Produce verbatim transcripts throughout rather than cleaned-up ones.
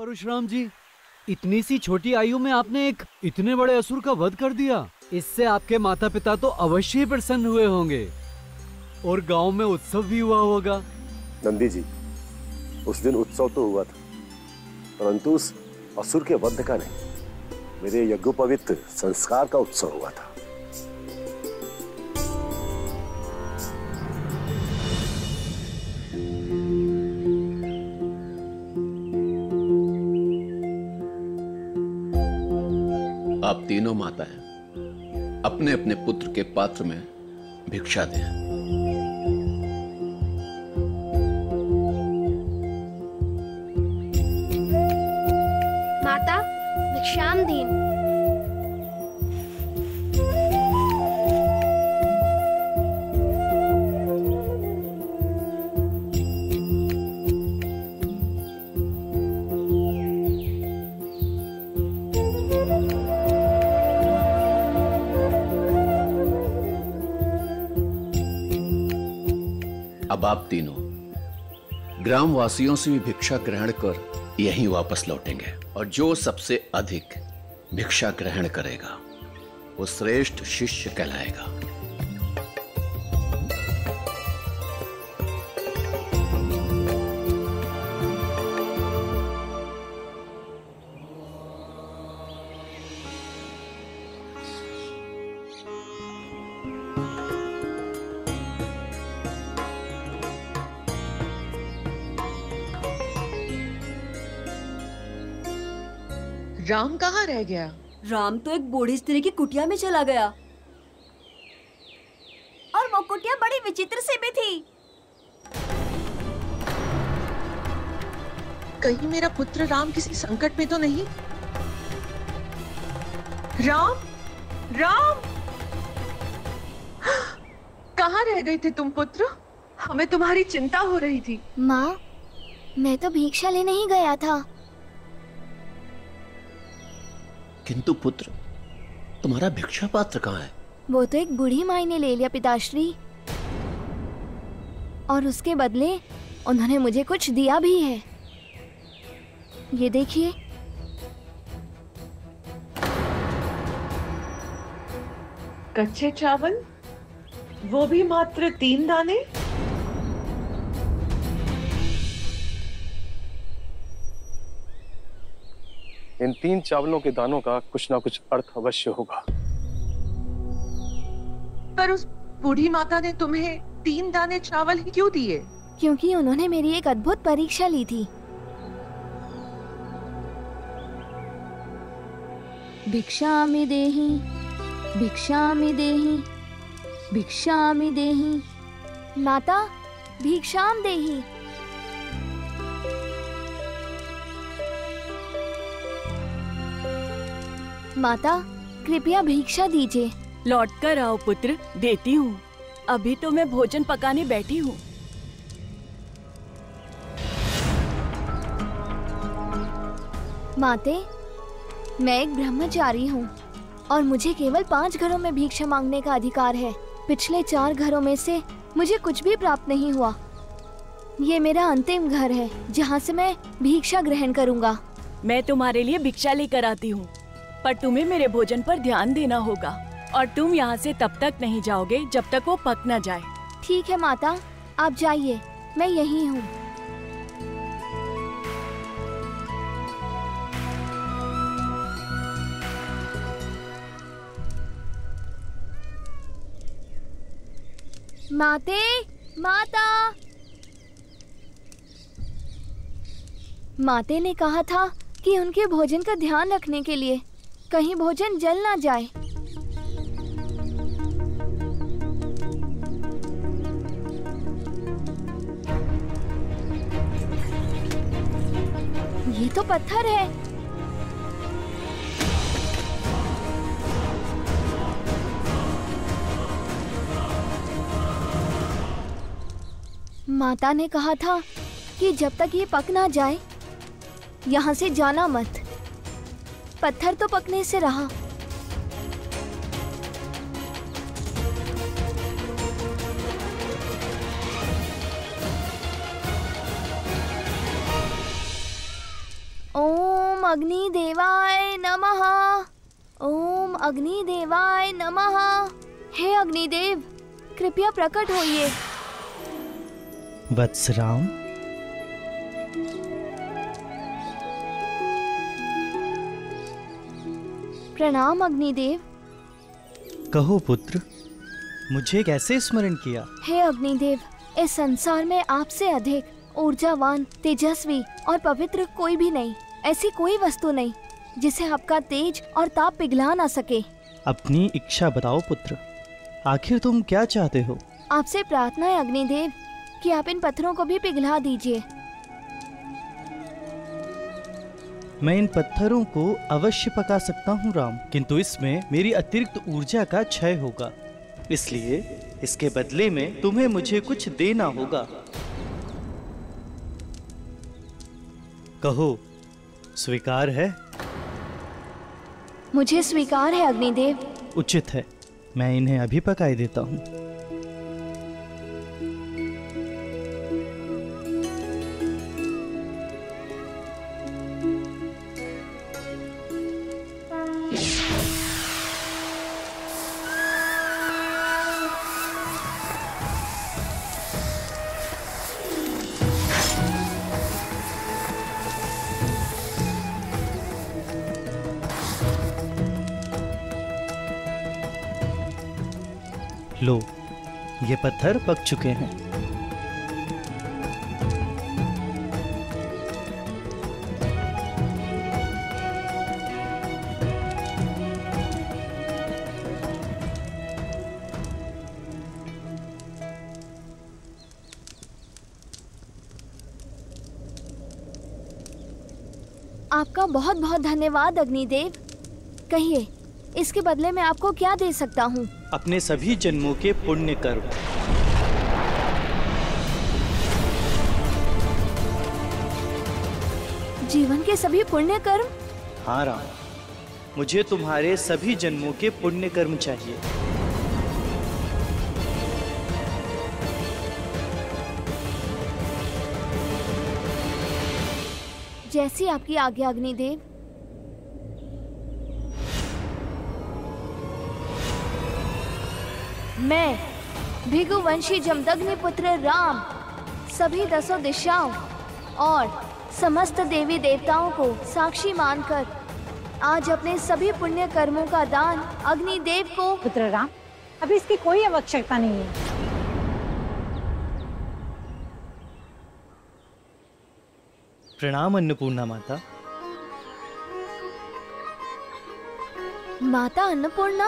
परशुराम जी, इतनी सी छोटी आयु में आपने एक इतने बड़े असुर का वध कर दिया। इससे आपके माता पिता तो अवश्य ही प्रसन्न हुए होंगे और गांव में उत्सव भी हुआ होगा। नंदी जी, उस दिन उत्सव तो हुआ था, परंतु उस असुर के वध का नहीं, मेरे यज्ञोपवीत संस्कार का उत्सव हुआ था। आप तीनों माताएं अपने अपने पुत्र के पात्र में भिक्षा दें। माता भिक्षाम दीन। अब आप तीनों ग्रामवासियों से भी भिक्षा ग्रहण कर यहीं वापस लौटेंगे और जो सबसे अधिक भिक्षा ग्रहण करेगा वो श्रेष्ठ शिष्य कहलाएगा। राम कहाँ रह गया? राम तो एक बूढ़ी स्त्री की कुटिया में चला गया। और वो कुटिया बड़ी विचित्र सी भी थी। कहीं मेरा पुत्र राम किसी संकट में तो नहीं? राम, राम, कहाँ रह गए थे तुम पुत्र? हमें तुम्हारी चिंता हो रही थी। माँ, मैं तो भिक्षा लेने ही गया था। किंतु पुत्र, तुम्हारा भिक्षा पात्र कहाँ है? वो तो एक बूढ़ी माई ने ले लिया पिताश्री, और उसके बदले उन्होंने मुझे कुछ दिया भी है। ये देखिए। कच्चे चावल, वो भी मात्र तीन दाने? इन तीन चावलों के दानों का कुछ ना कुछ अर्थ अवश्य होगा। पर उस बूढ़ी माता ने तुम्हें तीन दाने चावल ही क्यों दिए? क्योंकि उन्होंने मेरी एक अद्भुत परीक्षा ली थी। भिक्षामि देहि, भिक्षामि देहि, भिक्षामि देहि। माता, भिक्षाम देहि। माता, कृपया भिक्षा दीजिए। लौट कर आओ पुत्र, देती हूँ। अभी तो मैं भोजन पकाने बैठी हूँ। माते, मैं एक ब्रह्मचारी हूँ और मुझे केवल पांच घरों में भिक्षा मांगने का अधिकार है। पिछले चार घरों में से मुझे कुछ भी प्राप्त नहीं हुआ। ये मेरा अंतिम घर है जहाँ से मैं भिक्षा ग्रहण करूँगा। मैं तुम्हारे लिए भिक्षा लेकर आती हूँ, पर तुम्हें मेरे भोजन पर ध्यान देना होगा और तुम यहाँ से तब तक नहीं जाओगे जब तक वो पक न जाए। ठीक है माता, आप जाइए, मैं यहीं हूँ। माते, माता। माते ने कहा था कि उनके भोजन का ध्यान रखने के लिए कहीं भोजन जल ना जाए। ये तो पत्थर है। माता ने कहा था कि जब तक ये पक ना जाए यहाँ से जाना मत। पत्थर तो पकने से रहा। ओम अग्निदेवाय नमः। ओम अग्निदेवाय नमः। हे अग्निदेव, कृपया प्रकट होइए। वत्सराम, प्रणाम अग्निदेव। कहो पुत्र, मुझे कैसे स्मरण किया? हे अग्निदेव, इस संसार में आपसे अधिक ऊर्जावान, तेजस्वी और पवित्र कोई भी नहीं। ऐसी कोई वस्तु नहीं जिसे आपका तेज और ताप पिघला ना सके। अपनी इच्छा बताओ पुत्र, आखिर तुम क्या चाहते हो? आपसे प्रार्थना है अग्निदेव कि आप इन पत्थरों को भी पिघला दीजिए। मैं इन पत्थरों को अवश्य पका सकता हूँ राम, किंतु इसमें मेरी अतिरिक्त ऊर्जा का क्षय होगा, इसलिए इसके बदले में तुम्हें मुझे कुछ देना होगा। कहो, स्वीकार है? मुझे स्वीकार है अग्निदेव। उचित है, मैं इन्हें अभी पकाई देता हूँ। लो, ये पत्थर पक चुके हैं। आपका बहुत बहुत धन्यवाद अग्निदेव। कहिए, इसके बदले में आपको क्या दे सकता हूँ? अपने सभी जन्मों के पुण्य कर्म। जीवन के सभी पुण्य कर्म? हाँ राम, मुझे तुम्हारे सभी जन्मों के पुण्य कर्म चाहिए। जैसी आपकी आज्ञा अग्निदेव। मैं भृगुवंशी जमदग्नि पुत्र राम सभी दसों दिशाओं और समस्त देवी देवताओं को साक्षी मानकर आज अपने सभी पुण्य कर्मों का दान अग्निदेव को। पुत्र राम, अभी इसकी कोई आवश्यकता नहीं है। प्रणाम अन्नपूर्णा माता। माता अन्नपूर्णा?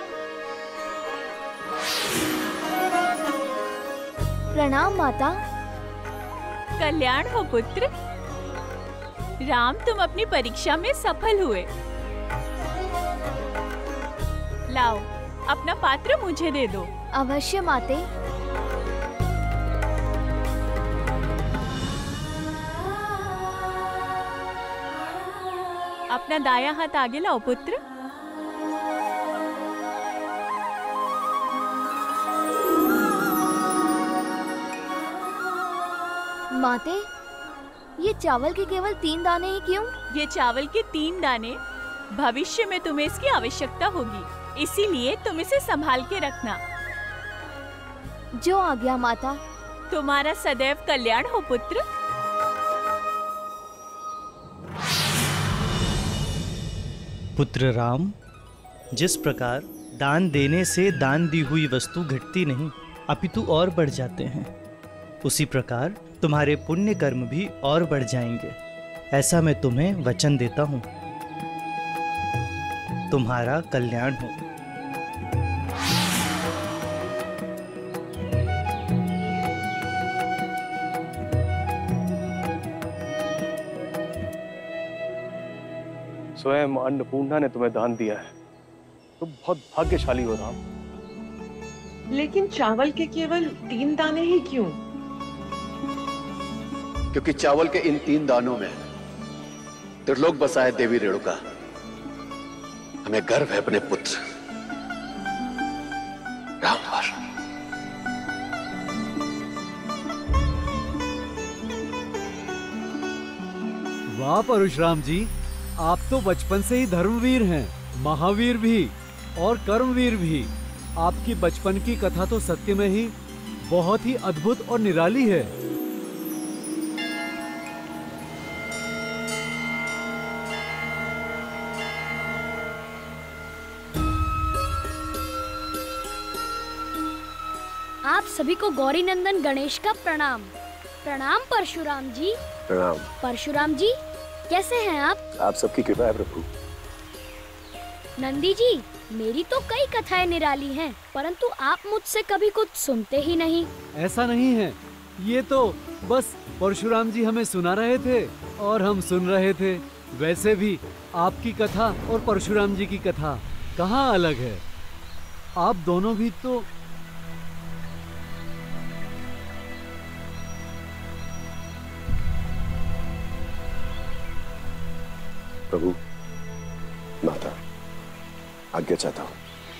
प्रणाम माता। कल्याण हो पुत्र। राम, तुम अपनी परीक्षा में सफल हुए। लाओ, अपना पात्र मुझे दे दो। अवश्य माते। अपना दायां हाथ आगे लाओ पुत्र। माते, ये चावल के केवल तीन दाने ही क्यों? ये चावल के तीन दाने, भविष्य में तुम्हें इसकी आवश्यकता होगी, इसीलिए तुम इसे संभाल के रखना। जो आज्ञा माता। तुम्हारा सदैव कल्याण हो पुत्र। पुत्र राम, जिस प्रकार दान देने से दान दी हुई वस्तु घटती नहीं अपितु और बढ़ जाते हैं, उसी प्रकार तुम्हारे पुण्य कर्म भी और बढ़ जाएंगे, ऐसा मैं तुम्हें वचन देता हूं। तुम्हारा कल्याण हो। स्वयं अन्नपूर्णा ने तुम्हें दान दिया है, तुम बहुत भाग्यशाली हो राम। लेकिन चावल के केवल तीन दाने ही क्यों? क्योंकि चावल के इन तीन दानों में त्रिलोक बसा है देवी रेणुका। हमें गर्व है अपने पुत्र राम पर। वाह परशुराम जी, आप तो बचपन से ही धर्मवीर हैं, महावीर भी और कर्मवीर भी। आपकी बचपन की कथा तो सत्य में ही बहुत ही अद्भुत और निराली है। आप सभी को गौरी नंदन गणेश का प्रणाम। प्रणाम परशुराम जी। प्रणाम। परशुराम जी कैसे हैं आप? आप सबकी कृपा है प्रभु। नंदी जी, मेरी तो कई कथाएं निराली हैं, परंतु आप मुझसे कभी कुछ सुनते ही नहीं। ऐसा नहीं है, ये तो बस परशुराम जी हमें सुना रहे थे और हम सुन रहे थे। वैसे भी आपकी कथा और परशुराम जी की कथा कहाँ अलग है? आप दोनों भी तो प्रभु, माता, आज्ञा चाहता हूं।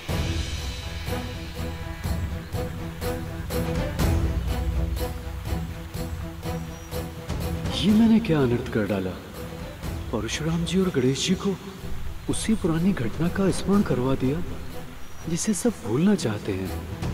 ये मैंने क्या अनर्थ कर डाला? परशुराम जी और गणेश जी को उसी पुरानी घटना का स्मरण करवा दिया जिसे सब भूलना चाहते हैं।